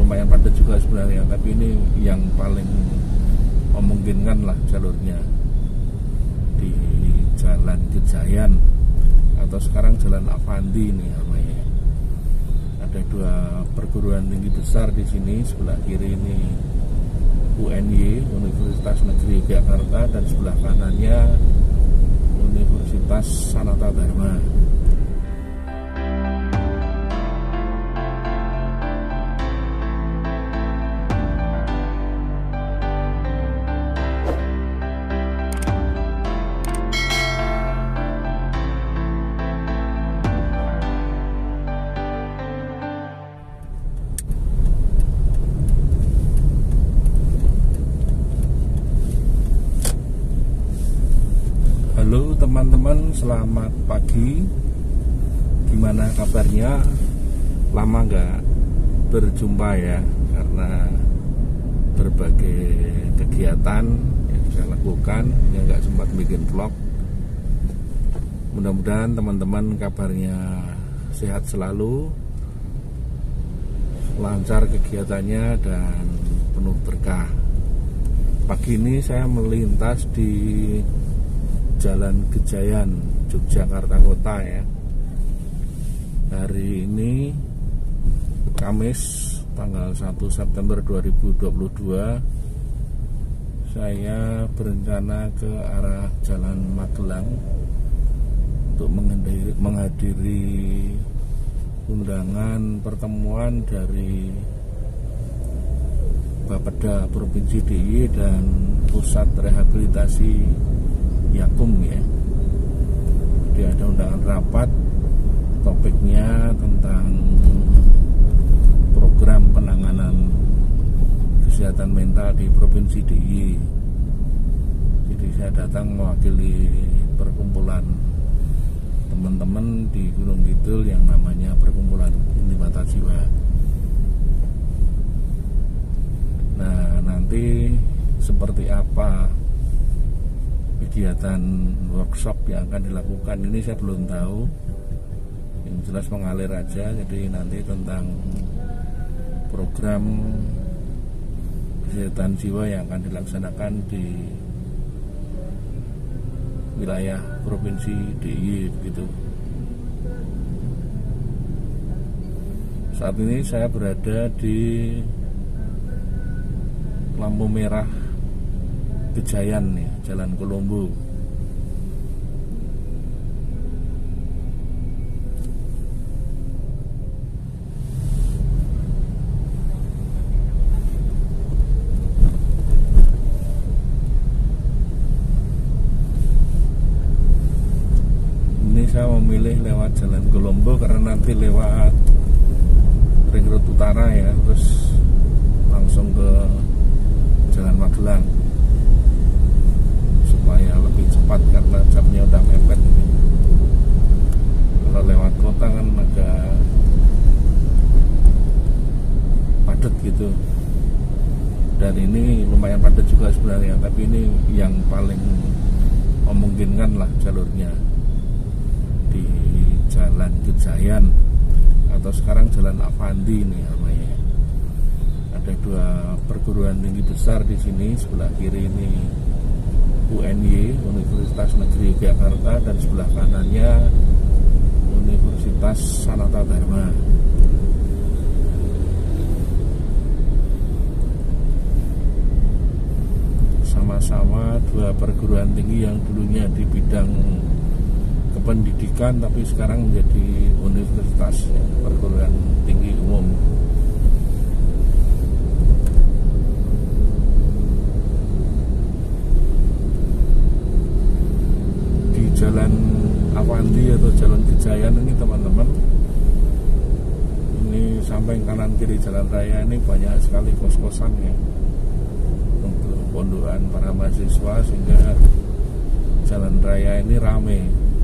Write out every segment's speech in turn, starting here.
lumayan padat juga sebenarnya, tapi ini yang paling memungkinkan lah jalurnya di Jalan Gejayan atau sekarang Jalan Avanti ini namanya. Ada dua perguruan tinggi besar di sini. Sebelah kiri ini UNY, Universitas Negeri Yogyakarta, dan sebelah kanannya Universitas Sanata Dharma. Halo teman-teman, selamat pagi. Gimana kabarnya? Lama nggak berjumpa ya, karena berbagai kegiatan yang saya lakukan yang nggak sempat bikin vlog. Mudah-mudahan teman-teman kabarnya sehat selalu, lancar kegiatannya, dan penuh berkah. Pagi ini saya melintas di Jalan Gejayan, Yogyakarta Kota ya. Hari ini Kamis tanggal 1 September 2022. Saya berencana ke arah Jalan Magelang untuk menghadiri undangan pertemuan dari Bapeda Provinsi DIY dan Pusat Rehabilitasi Yakum ya. Jadi ada undangan rapat, topiknya tentang program penanganan kesehatan mental di Provinsi DIY. Jadi saya datang mewakili perkumpulan teman-teman di Gunung Kidul yang namanya Perkumpulan Inti Mata Jiwa. Nah, nanti seperti apa kegiatan workshop yang akan dilakukan ini saya belum tahu. Yang jelas mengalir aja. Jadi nanti tentang program kesehatan jiwa yang akan dilaksanakan di wilayah Provinsi DIY begitu. Saat ini saya berada di lampu merah Gejayan ya, Jalan Kolombo. Ini saya memilih lewat Jalan Kolombo karena nanti lewat Ring Road Utara ya, terus langsung ke Jalan Magelang supaya lebih cepat karena jamnya udah mepet ini. Kalau lewat kota kan agak padat gitu, dan ini lumayan padat juga sebenarnya, tapi ini yang paling memungkinkan lah jalurnya di Jalan Gejayan atau sekarang Jalan Avanti ini namanya. Ada dua perguruan tinggi besar di sini. Sebelah kiri ini UNY, Universitas Negeri Yogyakarta, dan sebelah kanannya Universitas Sanata Dharma. Sama-sama dua perguruan tinggi yang dulunya di bidang kependidikan tapi sekarang menjadi universitas ya, perguruan tinggi umum. Jalan Avanti atau Jalan Gejayan ini teman-teman, ini samping kanan kiri jalan raya ini banyak sekali kos-kosan ya untuk pondokan para mahasiswa, sehingga jalan raya ini ramai.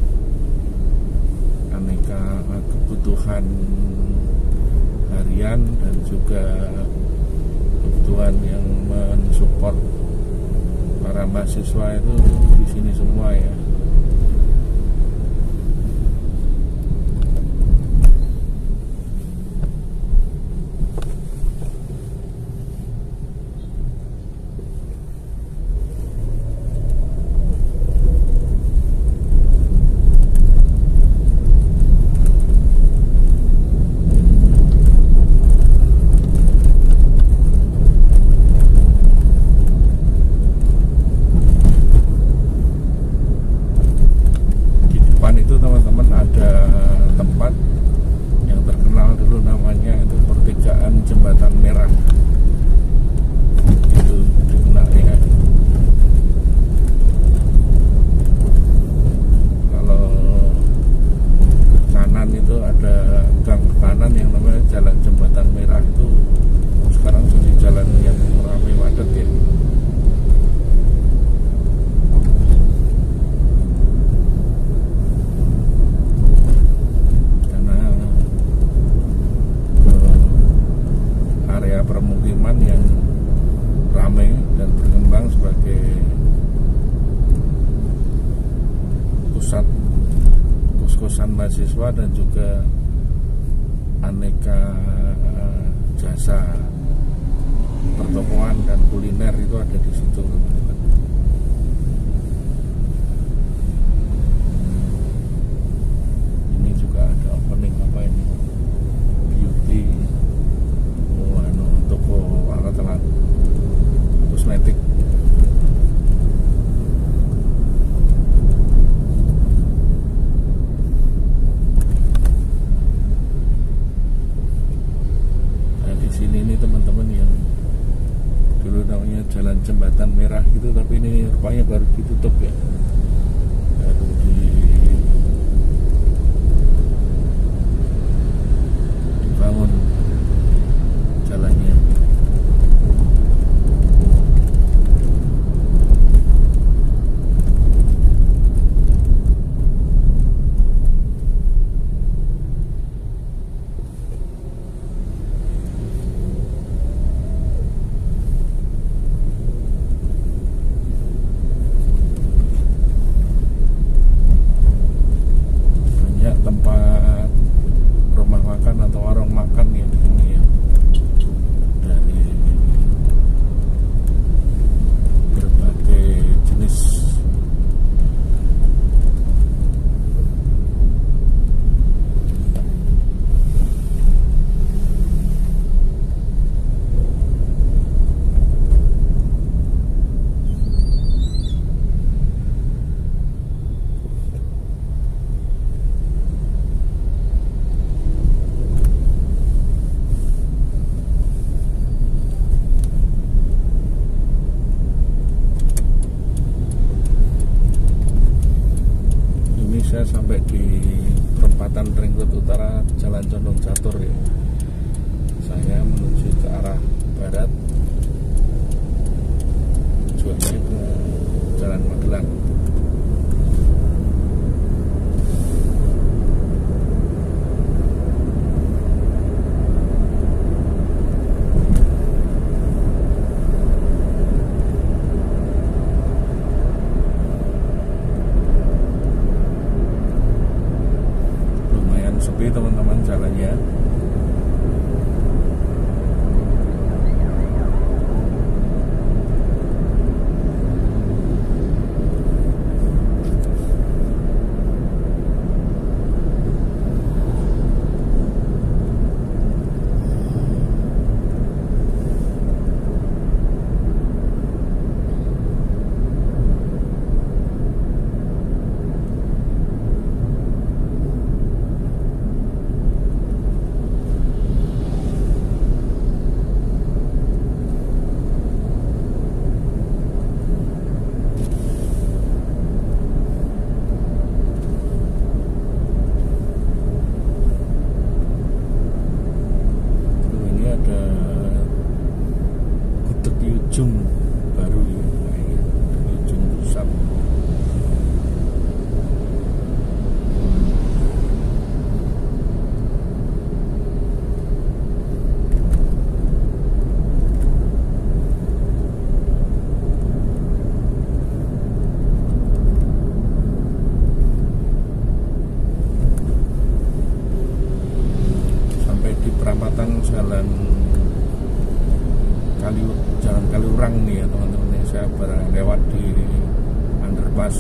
Aneka kebutuhan harian dan juga kebutuhan yang mensupport para mahasiswa itu di sini semua ya. merah itu dikenalnya. Kalau kanan itu ada gang kanan yang namanya Jalan Jembatan Merah, itu sekarang jadi jalan yang ramai padat ya. Karena area permukiman yang ramai dan berkembang sebagai pusat kos-kosan mahasiswa dan juga aneka jasa pertokoan dan kuliner itu ada di situ, teman-teman. Ini juga ada opening apa ini, beauty, toko alat-alat kosmetik. Ini teman-teman yang dulu namanya Jalan Jembatan Merah gitu, tapi ini rupanya baru ditutup ya, baru dibangun jalannya. Tempat rumah makan atau warung makan ya di sini ya, dari berbagai jenis. Saya sampai di perempatan Ring Road Utara Jalan Condong Catur ya. Saya menuju ke arah barat, tujuannya ke Jalan Magelang. Sepi teman-teman jalannya. Ujung baru ya, ujung pusat. Sampai di perempatan Jalan Kaliurang nih ya teman-teman, saya lewat di underpass.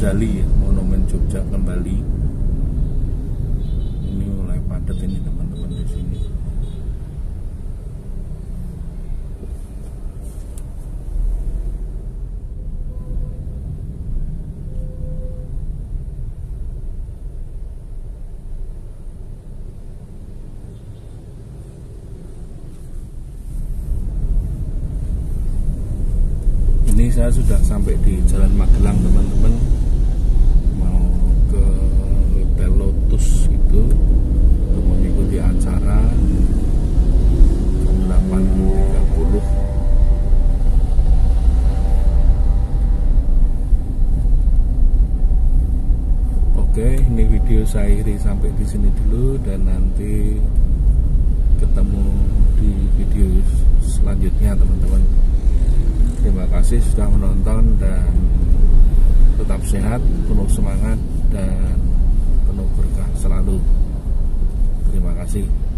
Gozali ya, Monumen Jogja kembali. Ini mulai padat ini teman-teman di sini. Ini saya sudah sampai di Jalan Magelang teman-teman, mau ke Hotel Lotus itu untuk mengikuti acara jam 8.30. Oke, ini video saya akhiri sampai di sini dulu, dan nanti ketemu di video selanjutnya teman-teman. Terima kasih sudah menonton, dan tetap sehat, penuh semangat, dan penuh berkah selalu. Terima kasih.